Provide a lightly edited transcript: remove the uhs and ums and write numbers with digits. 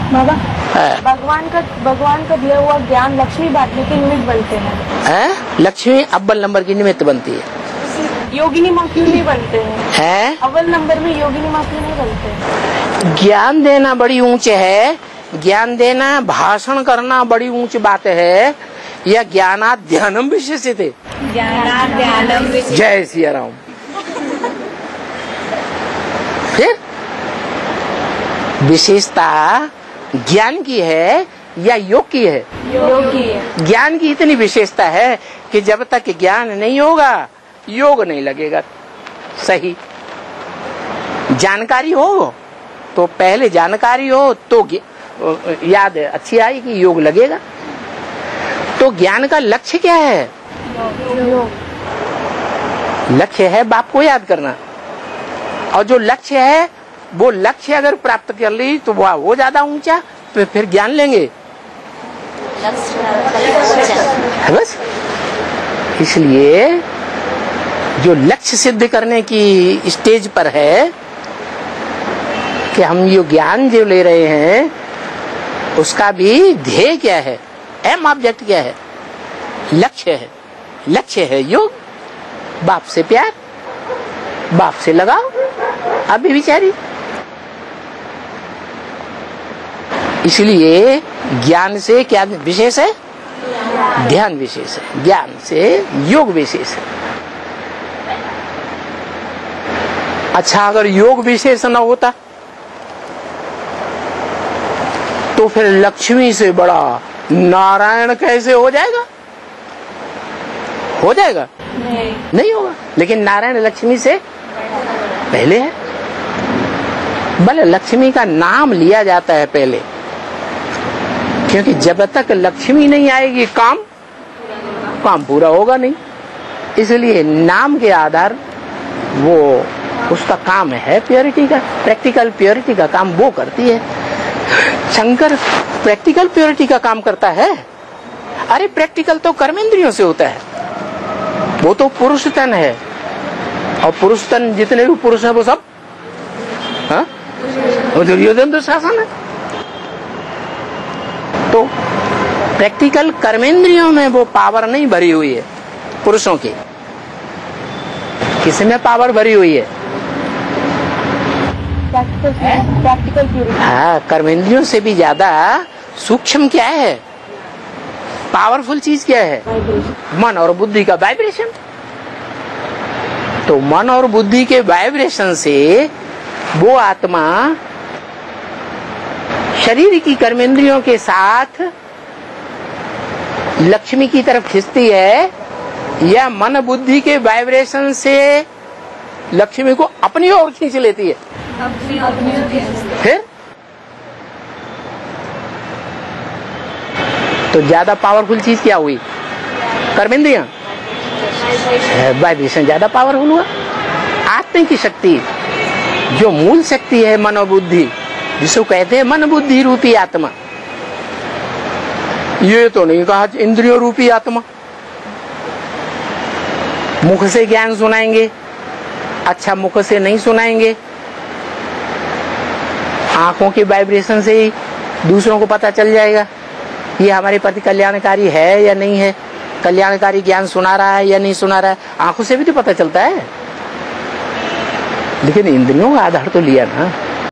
बाबा, भगवान का दिया हुआ ज्ञान लक्ष्मी बांटने के निमित्त बनते हैं। लक्ष्मी अव्वल नंबर की निमित्त बनती है। योगिनी माँ क्यों नहीं बनते हैं? अव्वल नंबर में योगिनी माँ क्यों नहीं बनते? ज्ञान देना बड़ी ऊंच है, ज्ञान देना, भाषण करना बड़ी ऊंच बात है, या ज्ञानात् ध्यानम विशेषित है। जय सिया राम। फिर विशेषता ज्ञान की है या योग की है? योग की है। ज्ञान की इतनी विशेषता है कि जब तक ज्ञान नहीं होगा योग नहीं लगेगा। सही जानकारी हो तो पहले जानकारी हो तो याद अच्छी आएगी, योग लगेगा। तो ज्ञान का लक्ष्य क्या है? लक्ष्य है बाप को याद करना, और जो लक्ष्य है वो लक्ष्य अगर प्राप्त कर ली तो वह वो ज्यादा ऊंचा, तो फिर ज्ञान लेंगे। बस इसलिए जो लक्ष्य सिद्ध करने की स्टेज पर है कि हम ये ज्ञान जो ले रहे हैं उसका भी ध्येय क्या है, एम ऑब्जेक्ट क्या है? लक्ष्य है। लक्ष्य है योग, बाप से प्यार, बाप से लगाओ। अभी विचारी, इसलिए ज्ञान से क्या विशेष है? ध्यान विशेष है। ज्ञान से योग विशेष है। अच्छा, अगर योग विशेष न होता तो फिर लक्ष्मी से बड़ा नारायण कैसे हो जाएगा? हो जाएगा? नहीं होगा। लेकिन नारायण लक्ष्मी से पहले है। भले लक्ष्मी का नाम लिया जाता है पहले, क्योंकि जब तक लक्ष्मी नहीं आएगी काम पूरा होगा नहीं। इसलिए नाम के आधार वो उसका काम है प्योरिटी का, प्रैक्टिकल प्योरिटी का काम वो करती है। शंकर प्रैक्टिकल प्योरिटी का काम करता है। अरे प्रैक्टिकल तो कर्मेंद्रियों से होता है, वो तो पुरुष तन है, और पुरुष तन जितने भी पुरुष है वो सब वो दुर्योधन दुशासन है। तो प्रैक्टिकल कर्मेंद्रियों में वो पावर नहीं भरी हुई है पुरुषों की। किसमें पावर भरी हुई है? Practical purity. हाँ, कर्मेंद्रियों से भी ज्यादा सूक्ष्म क्या है, पावरफुल चीज क्या है? मन और बुद्धि का वाइब्रेशन। तो मन और बुद्धि के वाइब्रेशन से वो आत्मा शरीर की कर्मेंद्रियों के साथ लक्ष्मी की तरफ खिंचती है, या मन बुद्धि के वाइब्रेशन से लक्ष्मी को अपनी ओर खींच लेती है? फिर तो ज्यादा पावरफुल चीज क्या हुई? कर्मेंद्रियां। वाइब्रेशन ज्यादा पावरफुल हुआ। आत्मा की शक्ति जो मूल शक्ति है मनोबुद्धि, जिसको कहते हैं मन बुद्धि रूपी आत्मा, ये तो नहीं कहा इंद्रियों रूपी आत्मा। मुख से ज्ञान सुनाएंगे, अच्छा मुख से नहीं सुनाएंगे, आंखों के वाइब्रेशन से ही दूसरों को पता चल जाएगा ये हमारे प्रति कल्याणकारी है या नहीं है, कल्याणकारी ज्ञान सुना रहा है या नहीं सुना रहा है। आंखों से भी तो पता चलता है, लेकिन इंद्रियों का आधार तो लिया ना।